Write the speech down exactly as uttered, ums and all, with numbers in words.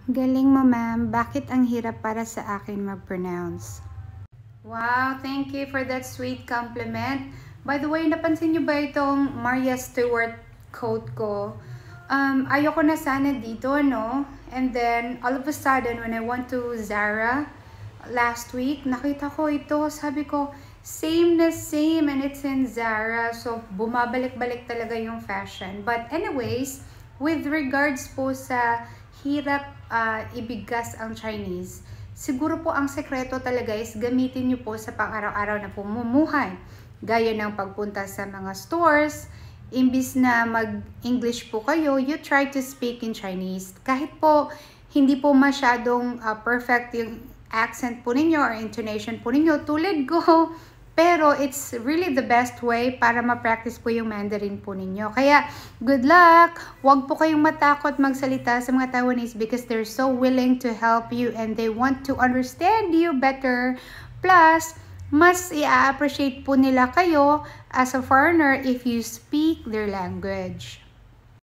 Galing mo, ma'am. Bakit ang hirap para sa akin mag-pronounce? Wow, thank you for that sweet compliment. By the way, napansin niyo ba itong Maria Stewart quote ko? Um, ayoko na sana dito, no? And then, all of a sudden, when I went to Zara last week, nakita ko ito. Sabi ko, same na same, and it's in Zara. So, bumabalik-balik talaga yung fashion. But anyways, with regards po sa hirap uh, ibigas ang Chinese, siguro po ang sekreto talaga is gamitin nyo po sa pang-araw-araw na pumumuhay. Gaya ng pagpunta sa mga stores, imbis na mag-English po kayo, you try to speak in Chinese. Kahit po hindi po masyadong uh, perfect yung accent po ninyo or intonation po ninyo tulad ko, pero it's really the best way para ma-practice po yung Mandarin po ninyo. Kaya, good luck! Huwag po kayong matakot magsalita sa mga Taiwanese because they're so willing to help you and they want to understand you better. Plus, mas i-appreciate po nila kayo as a foreigner if you speak their language.